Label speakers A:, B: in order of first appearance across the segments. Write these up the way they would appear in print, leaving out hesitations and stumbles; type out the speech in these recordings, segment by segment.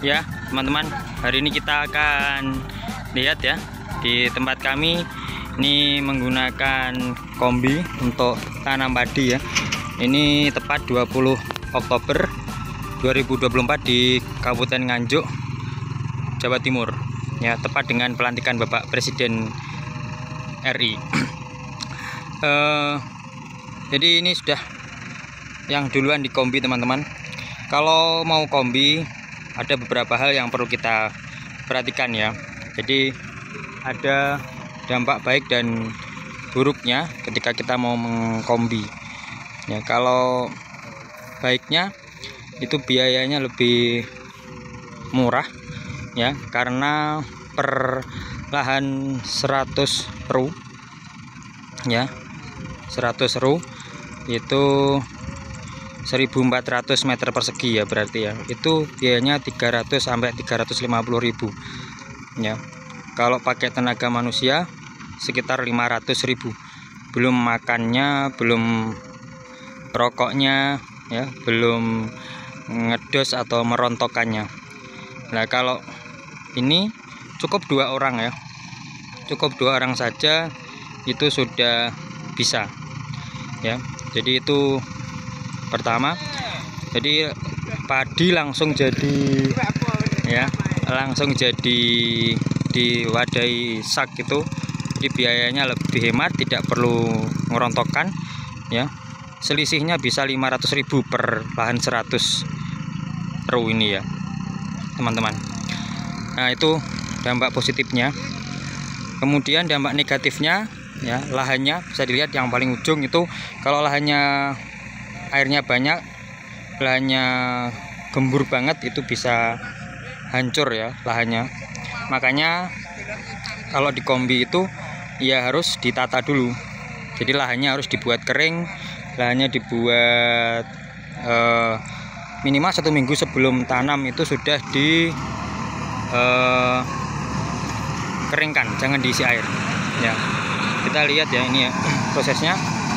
A: Ya teman-teman, hari ini kita akan lihat ya di tempat kami ini menggunakan kombi untuk tanam padi ya. Ini tepat 20 Oktober 2024 di Kabupaten Nganjuk, Jawa Timur ya, tepat dengan pelantikan Bapak Presiden RI. Jadi ini sudah yang duluan di kombi teman-teman. Kalau mau kombi ada beberapa hal yang perlu kita perhatikan ya. Jadi ada dampak baik dan buruknya ketika kita mau mengkombi ya. Kalau baiknya itu biayanya lebih murah ya, karena per lahan 100 ru ya, 100 ru itu 1.400 meter persegi ya, berarti ya itu biayanya 300 sampai 350.000 ya. Kalau pakai tenaga manusia sekitar 500.000, belum makannya, belum rokoknya ya, belum ngedos atau merontokannya. Nah kalau ini cukup 2 orang ya, cukup 2 orang saja itu sudah bisa ya. Jadi itu pertama, jadi padi langsung jadi ya, langsung jadi diwadahi sak itu. Jadi biayanya lebih hemat, tidak perlu ngerontokkan ya. Selisihnya bisa 500.000 per lahan 100 ru ini ya teman-teman. Nah itu dampak positifnya. Kemudian dampak negatifnya ya, lahannya bisa dilihat yang paling ujung itu, kalau lahannya airnya banyak, lahannya gembur banget, itu bisa hancur ya lahannya. Makanya kalau di kombi itu ya harus ditata dulu. Jadi lahannya harus dibuat kering, lahannya dibuat minimal 1 minggu sebelum tanam itu sudah di keringkan, jangan diisi air ya. Kita lihat ya ini ya prosesnya.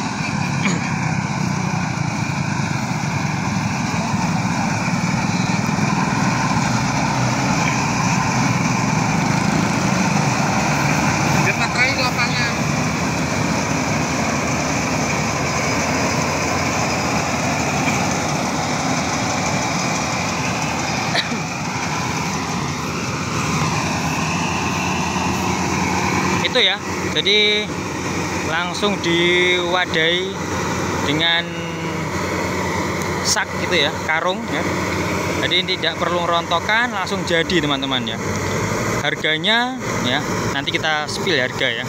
A: Itu ya, jadi langsung diwadahi dengan sak gitu ya, karung ya. Jadi tidak perlu rontokan, langsung jadi teman-teman ya. Harganya ya, nanti kita spill harga ya.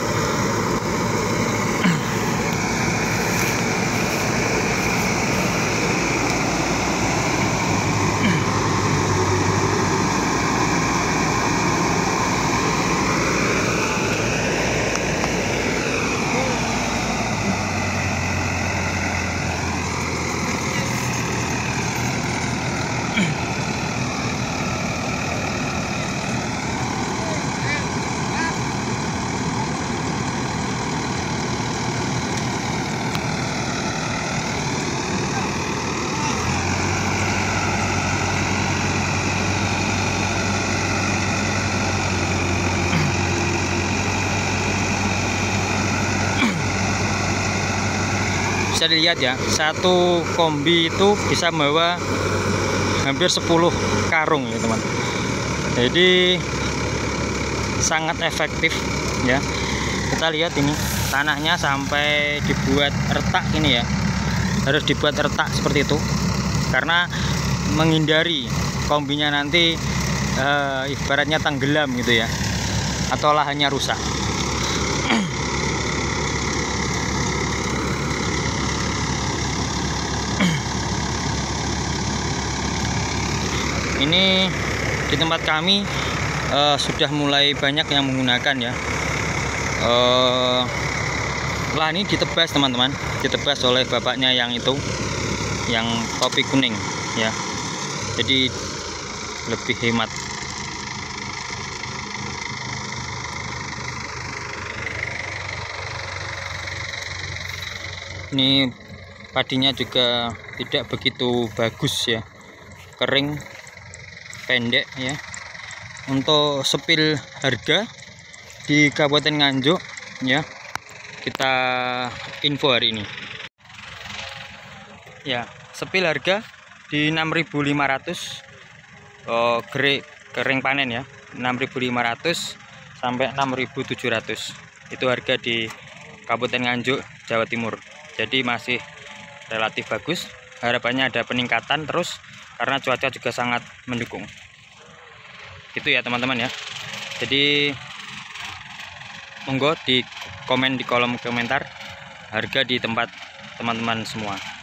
A: Bisa dilihat ya, satu kombi itu bisa membawa hampir 10 karung ya teman. Jadi sangat efektif ya. Kita lihat ini tanahnya sampai dibuat retak ini ya, harus dibuat retak seperti itu karena menghindari kombinya nanti ibaratnya tenggelam gitu ya, atau lahannya rusak. Ini di tempat kami sudah mulai banyak yang menggunakan ya. Lahan ini ditebas teman-teman, ditebas oleh bapaknya yang itu, yang topi kuning ya. Jadi lebih hemat. Ini padinya juga tidak begitu bagus ya, kering pendek ya. Untuk sepil harga di Kabupaten Nganjuk ya, kita info hari ini ya. Sepil harga di 6.500 kering panen ya, 6.500 sampai 6.700 itu harga di Kabupaten Nganjuk, Jawa Timur. Jadi masih relatif bagus, harapannya ada peningkatan terus karena cuaca juga sangat mendukung. Itu ya teman-teman ya. Jadi monggo di komen di kolom komentar harga di tempat teman-teman semua.